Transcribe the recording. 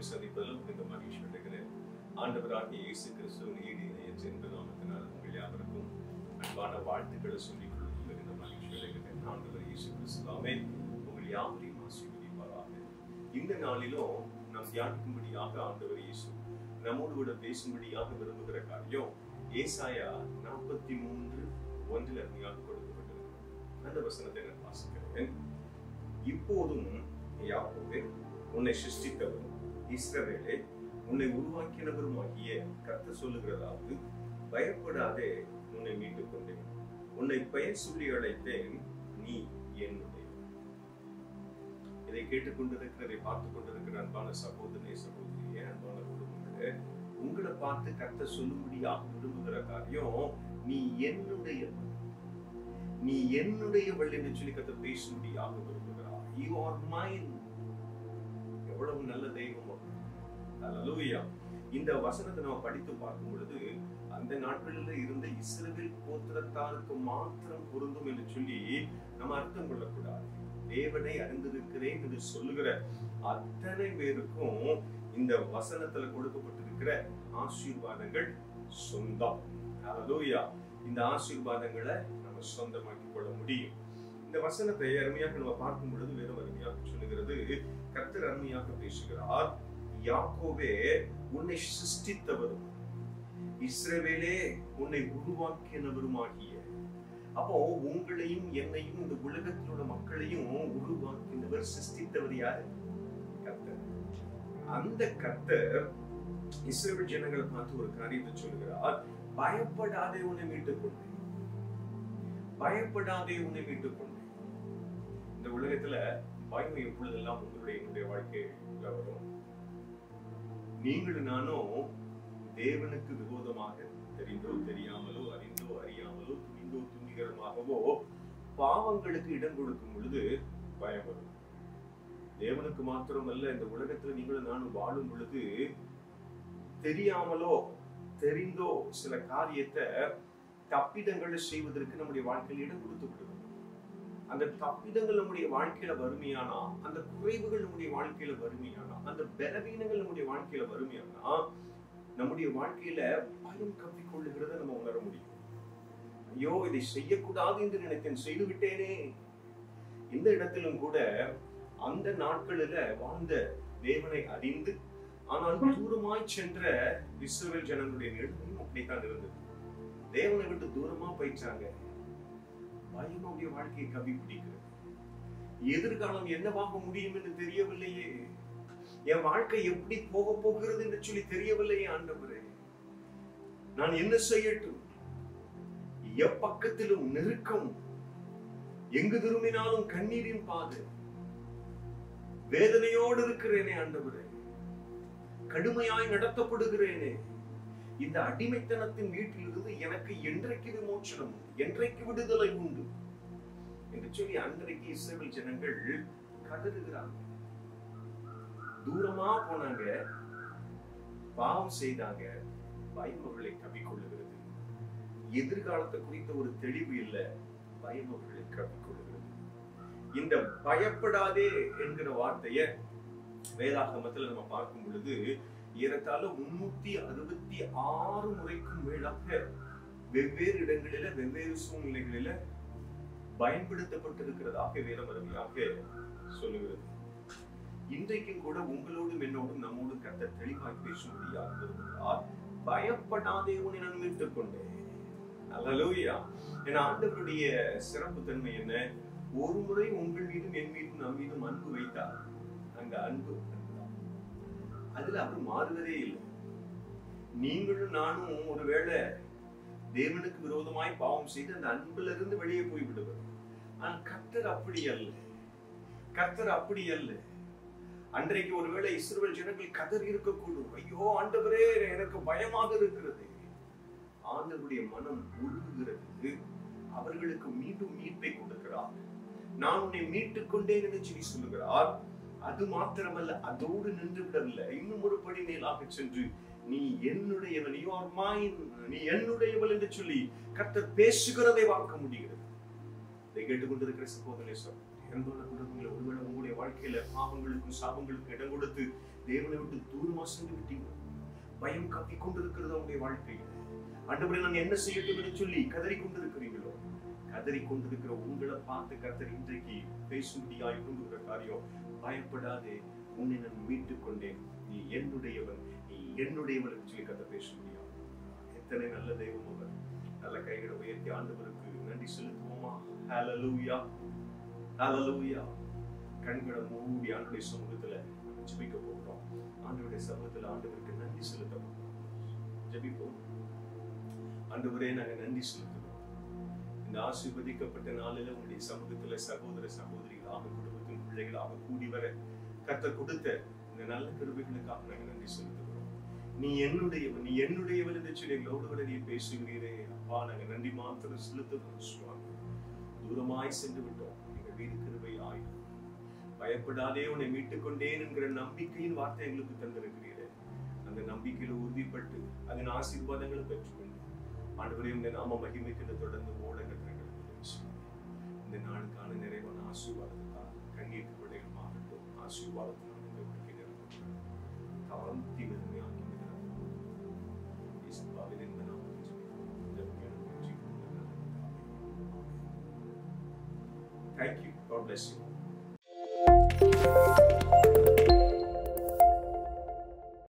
சந்திப்பதிலும் இந்த மகிழ்ச்சி அடைகிறேன். ஆண்டவராகிய இயேசு கிறிஸ்துவின் ஈடு இணையற்ற நாமத்தினால் உங்கள் யாவருக்கும் அன்பான வாழ்த்துக்களை சொல்லிக் கொள்வதில் இந்த மகிழ்ச்சி அடைகிறேன். ஆண்டவர் இயேசு கிறிஸ்துவாமே உங்கள் யாவரையும் ஆசீர்வதிப்பாராக. இந்த நாளிலும் நாம் தியானிக்கும்படியாக ஆண்டவர் இயேசு நம்மோடு கூட பேசும்படியாக விரும்புகிற காரியம் ஏசாயா 43:1 அருமையாக கொடுக்கப்பட்டிருக்கிறது. அந்த வசனத்தை நான் வாசிக்கிறேன். இப்போதும் யாக்கோபே, உன்னை சிருஷ்டித்தவரும் இஸ்ரவேலே, உன்னை உருவாக்கினவருமாகிய கர்த்தர் சொல்லுகிறதாவது, பயப்படாதே, உன்னை மீட்டுக் கொண்டேன், உன்னை பெயர் சொல்லி அழைத்தேன், நீ என்னுடைய. இதை கேட்டுக்கொண்டிருக்கிறதை பார்த்துக் கொண்டிருக்கிற அன்பான சகோதரனே, சகோதரியே, அன்பான குடும்பங்களே, உங்களை பார்த்து கர்த்தர் சொல்லும்படியாக விரும்புகிற காரியம், நீ என்னுடையவள், நீ என்னுடையவள் என்று சொல்லி கர்த்தர் பேசும்படியாக விரும்புகிறார். You are mine. எவ்வளவு நல்ல தெய்வம். அல்லேலூயா. இந்த வசனத்தை நம்ம படித்து பார்க்கும் பொழுது அந்த நாட்களில் இருந்த இஸ்ரவேல் கோத்திரத்தாருக்கு மாத்திரம் பொருந்தும் என்று சொல்லி நம்ம அர்த்தம் கொள்ளக்கூடாது. தேவனை அறிந்திருக்கிறேன் என்று சொல்லுகிற அத்தனை பேருக்கும் இந்த வசனத்துல கொடுக்கப்பட்டிருக்கிற ஆசீர்வாதங்கள் சொந்தம். அல்லேலூயா. இந்த ஆசீர்வாதங்களை நம்ம சொந்தமாக்கி கொள்ள முடியும். இந்த வசனத்தை அருமையாக நம்ம பார்க்கும் பொழுது வேதம் அருமையாக சொல்லுகிறது. கர்த்தர் அருமையாக பேசுகிறார். யாக்கோபே, உன்னை சிருஷ்டித்தவரும் இஸ்ரவேலே, உன்னை உருவாக்கினவருமாகிய. அப்போ உங்களையும் என்னையும் இந்த உலகத்தில் உள்ள மக்களையும் உருவாக்கினவர், சிருஷ்டித்தவர் யாரு? கர்த்தர். அந்த கர்த்தர் இஸ்ரவேல் ஜனங்களை பார்த்து ஒரு காரியத்தை சொல்லுகிறார். பயப்படாதே, உன்னை மீட்டுக் கொண்டேன், பயப்படாதே, உன்னை மீட்டுக் கொண்டேன். இந்த உலகத்துல பயம் எப்பொழுதெல்லாம் உங்களுடைய என்னுடைய வாழ்க்கையில வரும். நீங்களும் நானும் தேவனுக்கு விரோதமாக தெரிந்தோ தெரியாமலோ, அறிந்தோ அறியாமலோ, துணிந்தோ துணிகரமாகவோ பாவங்களுக்கு இடம் கொடுக்கும் பொழுது பயம் வரும். தேவனுக்கு மாத்திரமல்ல, இந்த உலகத்துல நீங்களும் நானும் வாழும் பொழுது தெரியாமலோ தெரிந்தோ சில காரியத்தை தப்பிதங்களை செய்வதற்கு நம்முடைய வாழ்க்கையில் இடம் கொடுத்து விடுவோம். அந்த தப்பிதங்கள் நம்முடைய வாழ்க்கையில வறுமையானா, அந்த குறைவுகள் நம்முடைய வாழ்க்கையில வறுமையானா, அந்த பலவீனங்கள் நம்முடைய வாழ்க்கையில வறுமையானா, நம்முடைய வாழ்க்கையில பயம் கப்பிக்கொள்ளுகிறத நம்ம உணர முடியும். ஐயோ, இதை செய்யக்கூடாது என்று நினைத்தேன், செய்து விட்டேனே. இந்த இடத்திலும் கூட அந்த நாட்களில வாழ்ந்த தேவனை அறிந்து ஆனால் தூரமாய் சென்ற இஸ்ரவேல் ஜனங்களுடைய நிலைமையும் அப்படித்தான் இருந்தது. தேவனை விட்டு தூரமா போயிட்டாங்க. பயம் அவருடைய வாழ்க்கையை கவி பிடிக்கிறது. எதிர்காலம் என்னவாக முடியும் என்று தெரியவில்லையே, என் வாழ்க்கை எப்படி போக போகிறது என்று சொல்லி தெரியவில்லையே. ஆண்டவரே, நான் என்ன செய்யட்டும்? எப்பக்கத்திலும் நெருக்கம், எங்கு திரும்பினாலும் கண்ணீரின் பாதை, வேதனையோடு இருக்கிறேனே. ஆண்டவரே, கடுமையாய் நடத்தப்படுகிறேனே. இந்த அடிமைத்தனத்தின் வீட்டிலிருந்து எனக்கு என்றைக்கு விமோச்சனம், என்றைக்கு விடுதலை உண்டு என்று சொல்லி அன்றைக்கு இஸ்ரவேல் ஜனங்கள் கதறுகிறாங்க. தூரமா போனாங்க, பாவம் செய்தாங்க, பயம் அவர்களை கவிக்கொள்ளுகிறது. எதிர்காலத்தை குறித்த ஒரு தெளிவு இல்ல, பயம் அவர்களை கவிக்கொள்ளுகிறது. இந்த பயப்படாதே என்கிற வார்த்தைய வேதாகமத்தில் நம்ம பார்க்கும் பொழுது ஏறத்தாழ 366 முறைக்கும் மேலாக வெவ்வேறு இடங்களில வெவ்வேறு சூழ்நிலைகளில பயன்படுத்தப்பட்டிருக்கிறதாக வேதம் அருமையாக சொல்லுகிறது. இன்றைக்கும் கூட உங்களோடும் என்னோடும் நம்மோடும் கர்த்தர் தெளிவாய் பேசும்படியாக விரும்புகிறார். பயப்படாதே, உன்னை நான் மீட்டுக் கொண்டேன். அல்லேலூயா. என் ஆண்டவருடைய சிறப்பு தன்மை என்ன? ஒரு முறை உங்கள் மீதும் என் மீதும் நம் மீதும் அன்பு வைத்தார். அந்த அன்பு அதுல அவர் மாறுவதே இல்லை. நீங்களும் நானும் ஒருவேளை தேவனுக்கு விரோதமாய் பாவம் செய்து அந்த அன்புல இருந்து வெளியே போய் விடுவது. ஆனால் கர்த்தர் அப்படி அல்ல. கர்த்தர் அப்படி அல்ல. அன்றைக்கு ஒருவேளை இஸ்ரவேல் ஜனங்கள் கதறி இருக்கக்கூடும். ஐயோ ஆண்டவரே, எனக்கு பயமாக இருக்கிறது. ஆண்டவருடைய மனம் உருகுகிறது. அவர்களுக்கு மீண்டும் மீட்பை கொடுக்கிறார். நான் உன்னை மீட்டுக் கொண்டேன் என்று சொல்லி சொல்லுகிறார். அது மாத்திரமல்ல, அதோடு நின்று விடவில்லை. இன்னும் ஒரு படி மேலாக சென்று, நீ என்னுடையவன், you are mine, நீ என்னுடையவள் என்று சொல்லி கர்த்தர் பேசுகிறதை பார்க்க முடிகிறது. இதை கேட்டுக்கொண்டிருக்கிற சகோதரனே, அன்பான குடும்பங்களை, ஒருவேளை உங்களுடைய வாழ்க்கையில பாவங்களுக்கும் சாபங்களுக்கும் இடம் கொடுத்து தேவனை விட்டு தூரமா சென்று விட்டீங்க. பயம் கப்பி கொண்டிருக்கிறது உங்களுடைய வாழ்க்கையில். ஆண்டவரே, நான் என்ன செய்யட்டும் என்று சொல்லி கதறி கொண்டிருக்கிறீங்களோ, கதறி கொண்டிருக்கிற உங்களை பார்த்து கர்த்தர் இன்றைக்கு பேசும்படியாய் கொண்டிருக்கிற காரியம், பயப்படாதே, உன்னை நான் மீட்டுக் கொண்டேன், நீ என்னுடையவன், நீ என்னுடையவன் என்று சொல்லி கர்த்தர் பேச முடியாது. எத்தனை நல்ல தெய்வம் அவர். நல்ல கைகளை உயர்த்தி ஆண்டவருக்கு நன்றி செலுத்துவோமா? ஹல்லேலூயா, ஹல்லேலூயா. கண்களை மூடி ஆண்டவருடைய சமூகத்துல ஜெபிக்க போகிறோம். ஆண்டவருடைய சமூகத்துல ஆண்டவருக்கு நன்றி செலுத்த போகிறோம். ஜெபிப்போம். ஆண்டவரே, நாங்க நன்றி செலுத்துவோம். இந்த ஆசீர்வதிக்கப்பட்ட நாளில உங்களுடைய சமூகத்துல சகோதர சகோதரிகளாக, குடும்பத்தின் பிள்ளைகளாக கூடி வர கர்த்தர் கொடுத்த இந்த நல்ல கிருபைகளுக்காக நாங்க நன்றி செலுத்துகிறோம். நீ என்னுடையவன், நீ என்னுடையவன் என்று சொல்லி எங்களோடு கூட நீ பேசுகிறீரே அப்பா, நாங்க நன்றி மாத்திரம் செலுத்துகிறோம் சுவாமி. தூரமாய் சென்று விட்டோம், எங்கள் வீடு கிருபை ஆயும். பயப்படாதே, உன்னை மீட்டுக் கொண்டேன் என்கிற நம்பிக்கையின் வார்த்தை எங்களுக்கு தந்திருக்கிறீரே. அந்த நம்பிக்கையில உறுதிப்பட்டு அதன் ஆசீர்வாதங்களை பெற்றுக்கொண்டு ஆண்டவரே, இந்த நாம மகிமைக்கு தொடர்ந்து ஓட இந்த நாளுக்கான நிறைவான ஆசீர்வாதத்துக்காக கண்ணீர் விடைகள் மாறட்டும். ஆசீர்வாதத்தினால் தாழ்த்தி வெறுமையாக்கி Thank you. God bless you.